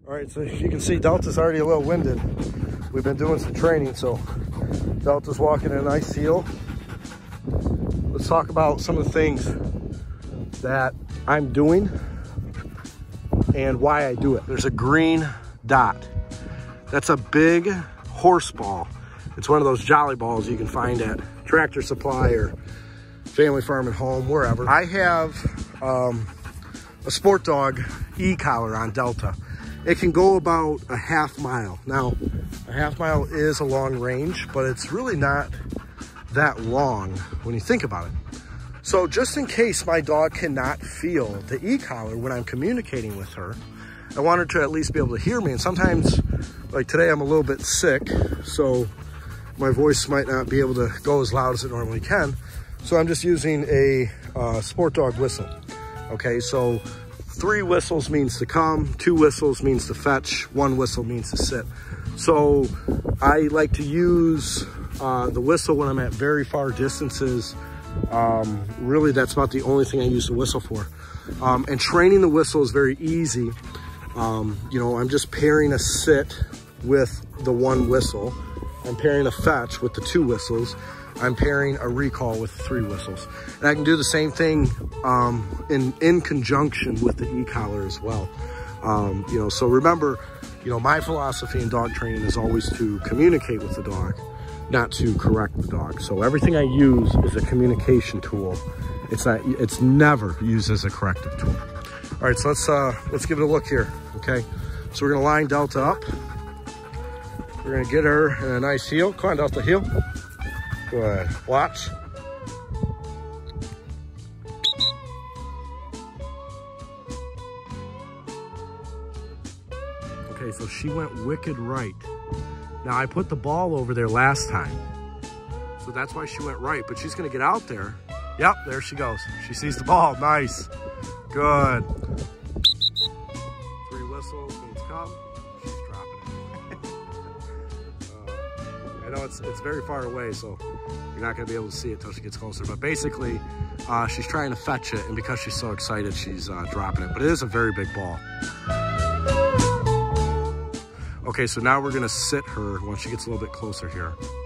All right, so as you can see, Delta's already a little winded. We've been doing some training, so Delta's walking in a nice heel. Let's talk about some of the things that I'm doing and why I do it. There's a green dot. That's a big horse ball. It's one of those jolly balls you can find at Tractor Supply or Family Farm and Home, wherever. I have a Sport Dog e-collar on Delta. It can go about a half mile. Now, a half mile is a long range, but it's really not that long when you think about it. So just in case my dog cannot feel the e-collar when I'm communicating with her, I want her to at least be able to hear me. And sometimes, like today, I'm a little bit sick, so my voice might not be able to go as loud as it normally can. So I'm just using a Sport Dog whistle. Okay, so 3 whistles means to come, 2 whistles means to fetch, 1 whistle means to sit. So I like to use the whistle when I'm at very far distances. Really, that's about the only thing I use the whistle for. And training the whistle is very easy. You know, I'm just pairing a sit with the 1 whistle. I'm pairing a fetch with the 2 whistles. I'm pairing a recall with 3 whistles. And I can do the same thing in conjunction with the e-collar as well. You know, so remember, you know, my philosophy in dog training is always to communicate with the dog, not to correct the dog. So everything I use is a communication tool. It's never used as a corrective tool. All right, so let's give it a look here, okay? So we're gonna line Delta up. We're gonna get her in a nice heel. Come on, Delta, heel. Good, watch. Okay, so she went wicked right. Now I put the ball over there last time, so that's why she went right, but she's gonna get out there. Yep, there she goes. She sees the ball, nice, good. 3 whistles means come, she's dropping it. I know it's very far away, so you're not gonna be able to see it till she gets closer, but basically, she's trying to fetch it, and because she's so excited, she's dropping it, but it is a very big ball. Okay, so now we're gonna sit her once she gets a little bit closer here.